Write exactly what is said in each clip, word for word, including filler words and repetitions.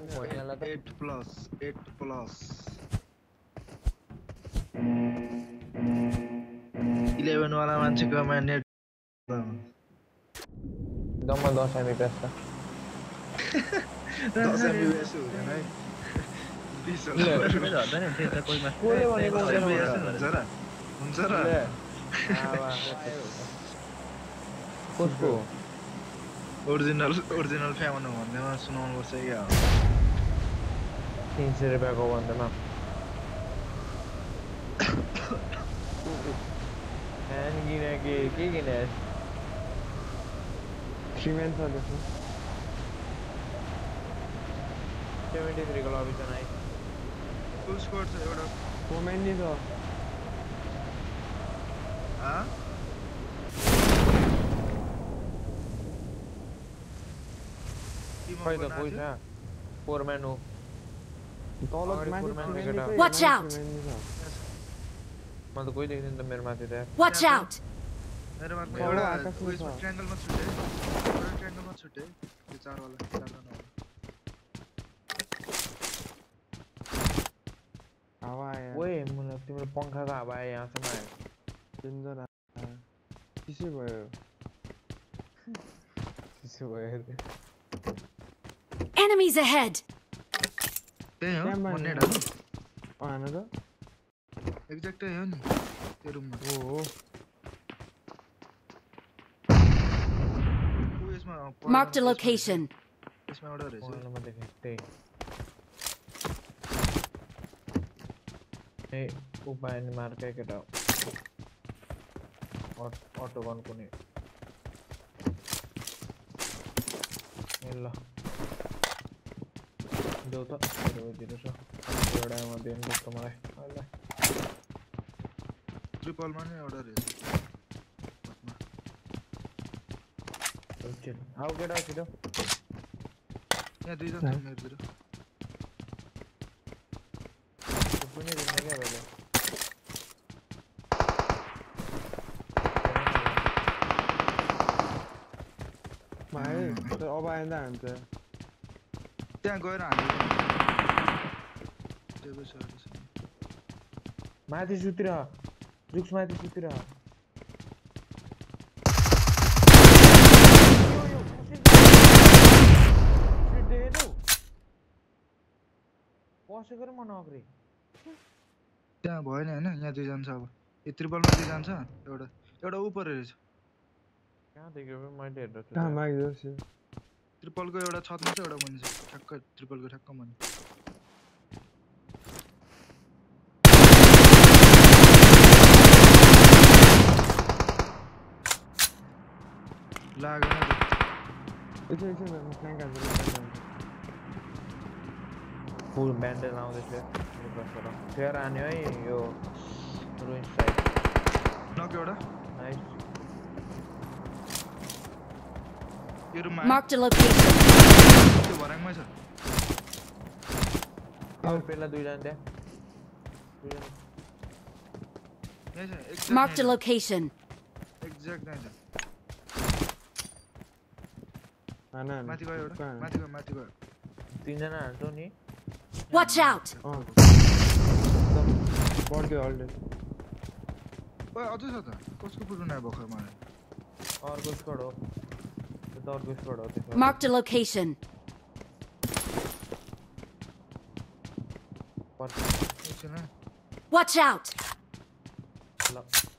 eight plus eight plus eleven वाला मान्छेको मा नेट दममा दस एमबीपीएस छ दस एमबीपीएस हुँदैन है बीस होला झर्दैन नि त्यता कोहीमा कोले भनेको हुन्छ र हुन्छ र आवा कसको ओरिजिनल ओरिजिनल फ्यान भन्दैमा सुनाउनु पर्छ क्या तीन सौ रुपैयाँको भन्दैमा फ्यान किने के के किने सिमेन्ट छ त्यसमा सेभेन्टी को लबी छ नाइ फुल स्कोर छ एउटा कमेन्ट नि छ आ खै त पैसा फोर म्यान हो तल माथि Watch out! म त कोही देख्दिन त मेरो माथि त Watch out! मेरो माथि एउटा उयसमा ट्रायंगलमा छुटे एउटा ट्रायंगलमा छुटे यो चार वाला चार वाला हावा आयो ओए मलाई तिम्रो पंखाको हावा आयो यहाँसम्म आयो डेन्जर किसे भयो किसे भयो Enemies ahead! त्यही हो भन्ने डा अ हैन त एक्ज्याक्ट हो नि त्यो रुममा ओ हो उयसमा Marked a location. यसमा एउटा रहेछ म देखे त्यही ए उपाय नि मार के केटा अटो गन कुनै ए ल देऊ त दिनु छ एउटा म दिनु जस्तो मलाई ल ट्रिपलमा नि एउटा रहेछ ओके आउ केटा छिटो यहाँ दुईजना छ मेरोतिर कुनै दिन क्या भयो भाइ त अब आइँदा हुन्छ त्यहाँ गएर हामी टेबल सर्भिस माथि सुतिर जुक्स माथि सुतिर कसै गरे म नगरे त्यहाँ भएन हैन यहाँ दुईजना छ अब यो ट्रिपलमा दुईजना छ एउटा एउटा उपर रहेछ कहाँ देख्यो मैले हेर्दा कहाँ मागिदियो सी ट्रिपलको एउटा छतमा छ एउटा मुनि छ ठ्याक्क ट्रिपलको ठ्याक्क मुनि लागेन एकछिन एकछिन म फ्ल्याङ्क हान्छु फुल ब्यान्डेज आउँदैछ फेयर आन्यो है यो रुइन साइड नक एउटा नाइस यो रुममा Marked a location. त्यो भराङमै छ अब पहिला दुईजना त्यहाँ दुईजना यही छ exact Marked a location. Exact नै छ हैन माथि गयो एउटा माथि गयो माथि गयो तीनजना हान्छौ नि Watch out! अ बढ्यो अलरेडी ओए अझै छ त कसको पुरुना भर्खर मलाई अर्को स्क्वाड हो त्यो त अर्को स्क्वाड हो त्यसमा Marked a location. एकछिन है Watch out! ल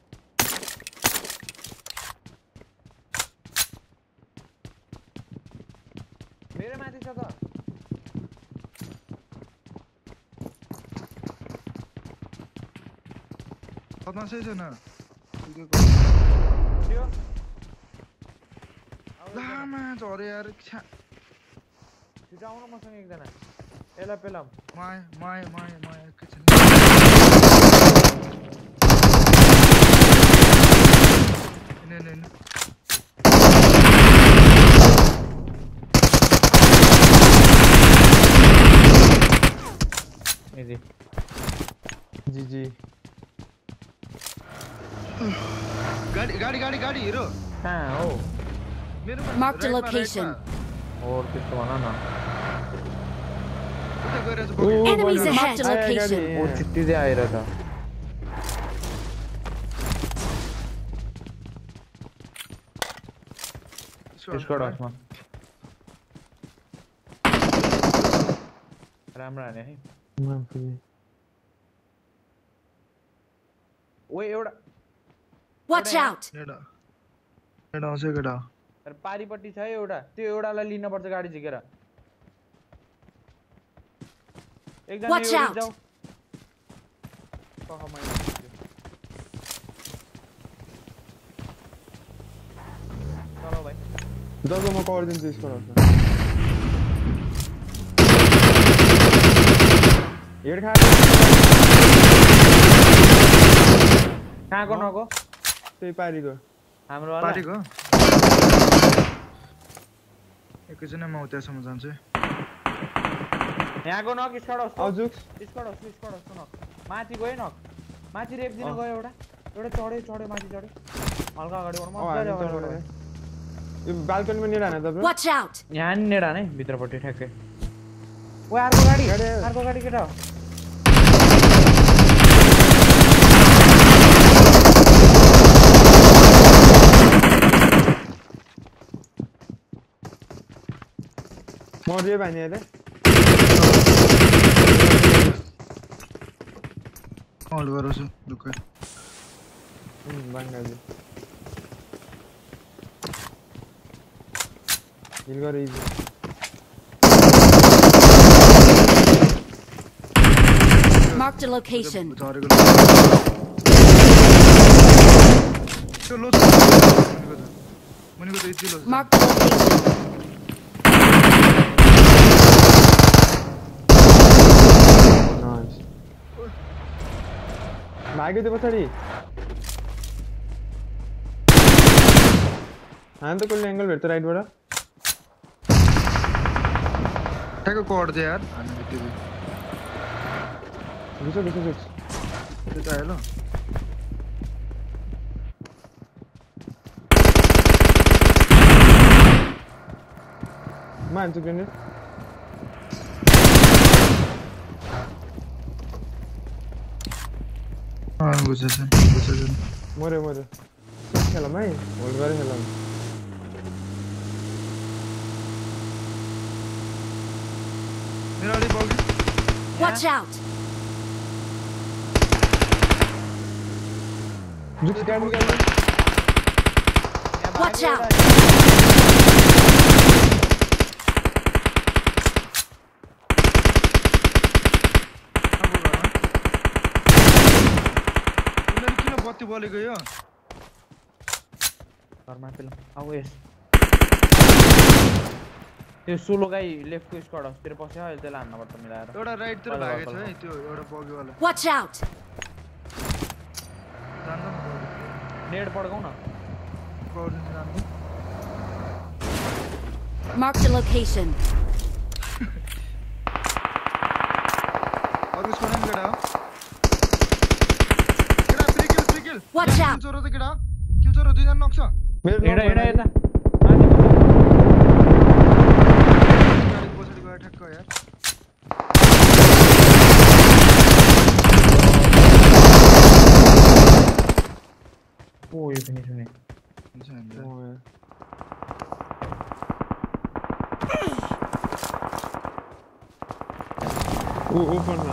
मेरो माथि छ त बदमासै छैन त्यो लामा झरे यार छिटो आउन मसँग एकजना एला पेलम माय माय माय माय एकछिन ने ने ने एजी जी जी गाडी गाडी गाडी गाडी हिरो कहाँ हो मेरो Marked a location. और त्यस्तो भन न उतै गइरहेछ ओ, बगी Enemies बगी। ahead. आयो गाडी, Location. ओ यहाँ। छिट्टिँदै आएर त स्क्वाड हाउसमा राम्रो हाने है मा फेरि। ओ एउटा Watch out. नेडा नेडा आउँछ केटा तर पारिपट्टि छ है एउटा त्यो एउटालाई लिन पर्छ गाडी झिकेर एकजना Watch यो out. जाऊ कहाँ मैले चलो भाइ जब म कभर दिन्छु यसको रस हेड खा कहाँको नको त्यही पारीको हाम्रो वाला पारीको एकैछिन म त्यहाँसम्म जान्छु यहाँको नक स्क्वाड हाउस आउ जुक्स squad house squad house knock माथि गयो नक माथि रेप दिन गयो एउटा एउटा चढ्यो चढ्यो माथि चढ्यो हल्का अगाडि बढ्नु मजाले अगाडि बढ्नु यो बाल्कनीमा नि राना तपाईँ Watch out. यहाँ नि नेडा नै भित्रपट्टि ठ्याक्कै ओ अर्को गाडी गाडी आयो। अर्को गाडी केटा हो मर्यो भाइ अहिले होल्ड गराउँछु ढुक्कै बाङ्गाजी हिल गरे इजी Marked a location. झरेको त्यो लो छ मुनिको त यति लो छ Marked a location. नाइस भाग्यो त्यो पछाडि हान त कसले एङ्गल भेट्छ राइटबाट ठ्याक्कै कड दियो यार हामी बित्तिकै घुस घुस घुस त्यो त आयो ल म हान्छु ग्रेनेड अँ बुझेछ बुझेछ मऱ्यो मऱ्यो खेलौँ है होल्ड गरेर खेलौँ मेरो अलिक बग्यो Watch out. जुक्स गाडी गाडी Watch out. उनीहरू किन बत्ती बलेको यो घरमा पेलौँ आऊ यस त्यो सोलो गाई लेफ्टको स्क्वाड हाउसतिर पस्यो अहिले त्यसलाई हान्नुपर्छ मिलाएर एउटा राइटतिर भागेको छ है त्यो एउटा बग्योवाला Watch out. जान्छ न नेड पड्काउ न गौरन जान्छ Marked a location. अर्को स्क्वाड पनि केटा हो केटा free kill free kill Watch out. Kill चोरो त केटा किल चोरो दुईजना नक्छ मेरो एडा एडा यता गाडीको पछाडि गयो ठ्याक्क यार ओ यो पनि सुने हुन्छ हामीलाई ओ ओपनमा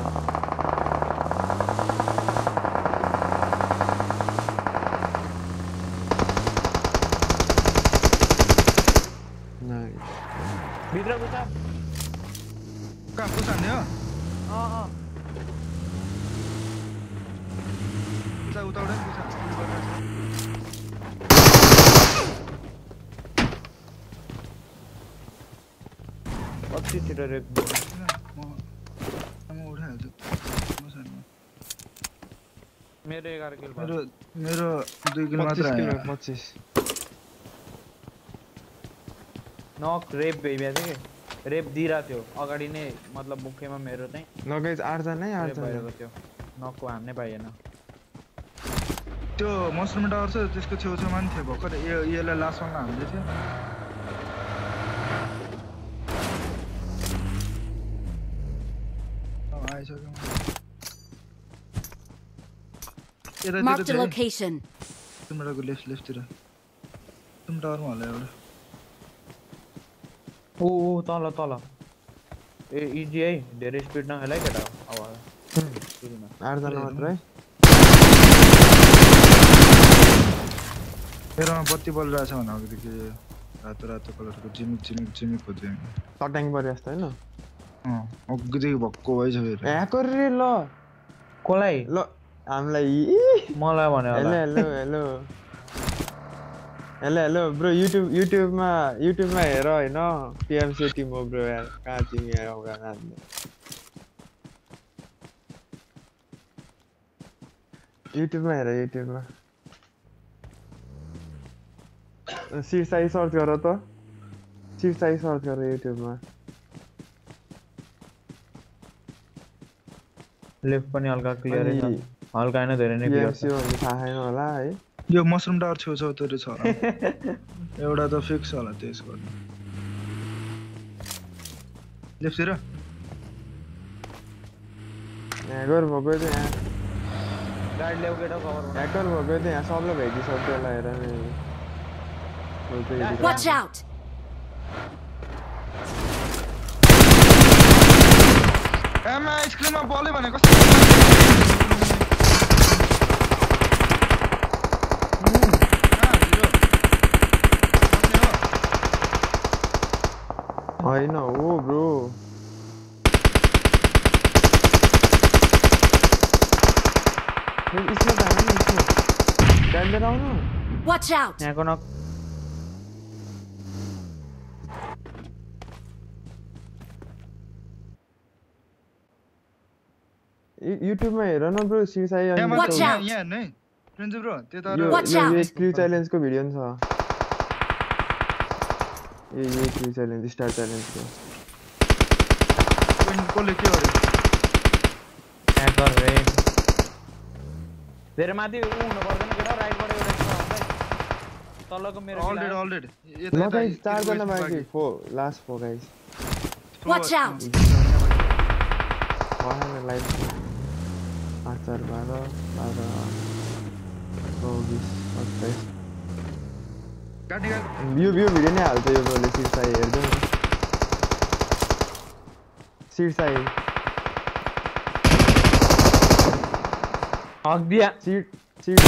नाइस भित्र घुसा कहाँ पुसान्ने हो अँ अँ उता उताबाट पनि पुसा कति छिटो रेप म म उठाइहाल्छु मसँग मेरो एघार किल मेरो मेरो दुई किलो मात्र पच्चिस किलो आयो पच्चिस नक रेप भइबे थियो कि रेप दिइरहेको थियो अगाडि नै मतलब मुख्यमा मेरो चाहिँ लगेज आठजना है रेप आठजना भइरहेको थियो नकको हान्नै पाइएन त्यो मसरुम टावर छ त्यसको छेउछेउमा पनि थियो भर्खर यो यसलाई लास्टमा हान्दै थियो आइसक्यो Marked a यतातिर location. तिम्रो लेफ्ट लेफ्टतिर तिम्रो टावरमा होला एउटा ओ ओ तल तल ए इजी है धेरै स्पिड नखेला है केटा अब आठ जना मात्र है मेरोमा बत्ती बलिरहेछ भने अघिदेखि रातो रातो कलरको जिमिक जिमिक जिमिक खोज्यो टट्याङ परे जस्तो हैन अँ अघिदेखि भक्को भइछ फेरि ह्याकर रे ल कोलाई ल हामीलाई मलाई भन्यो हेलो होला hello hello hello hello bro YouTube युट्युबमा युट्युबमा हेर हैन पीएमसी टिम हो ब्रो यार कहाँ तिमी यार औगा नाच्ने युट्युबमा हेर युट्युबमा सिरसाई सर्च गर त सिरसाई सर्च गर युट्युबमा लेफ्ट पनि हल्का क्लियर है हल्का हैन धेरै नै क्लियर छ पीएमसी भन्ने थाहा छैन होला है यो मसरुम टावर छेउछाउतिर छ होला एउटा त फिक्स होला त्यसको लेफ्टतिर ह्याकर भएको त यहाँ गाडी ल्याउ केटा कभर ह्याकर भएको त यहाँ सबले भेटिसक्यो होला हेर नि Watch out! एमा स्क्रिनमा बलै भने कस्तो होइन हो ब्रो इसमें जाना नहीं इसमें डर रहा हूँ ना Watch out! यहाँको नक YouTube में हेर न ब्रो सिरसाई अनि Watch out! यहाँ नै प्रिन्स ब्रो त्यो त Watch out! यो क्रू च्यालेन्ज को भिडियो छ ए ये क्रू च्यालेन्ज स्टार च्यालेन्ज को कोले के गर्यो ह्याकर रे धेरै माथि उ हुनु पर्दैन केटा राइटबाट एउटा छ हुन्छ तलको मेरो अलरेडी अलरेडी ल गाइस चार जना बाँकी four last four guys Watch out! वाहन लाइफ आचार बाह्र बाह्र चौबिस सत्ताइस गाडी गाडी यो यो भिडियो नै हाल्छ यो ब्रोले सिरसाई हेर्दै न सिरसाई हक दिया सीट सीट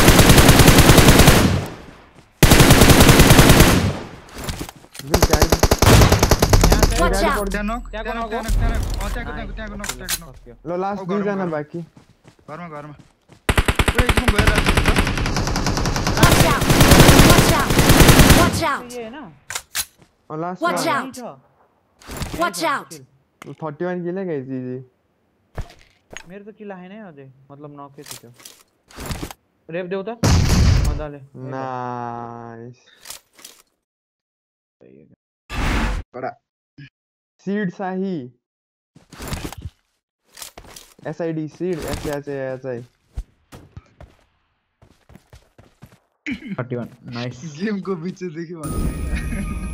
बिल क्या Watch out! त्यहाँ नक त्यहाँ नक त्यहाँ नक त्यहाँ नक अ त्यहाँको त्यहाँको त्यहाँको नक त्यहाँको नक ल लास्ट दुई जना बाँकी घरमा घरमा पुरै एकछिन गइरहेछ Watch out! Watch out! Watch out! ये हैन अ last Watch out! Watch out! Thirty one kill है गाइस जी मेरो त किल आएन है अझै मतलब नकै थियो त्यो रेप देऊ त मजाले नाइस बडा सीड साही एसआईडी सीड एसएचएचआई थर्टी वन नाइस गेमको बिचदेखि भन्नु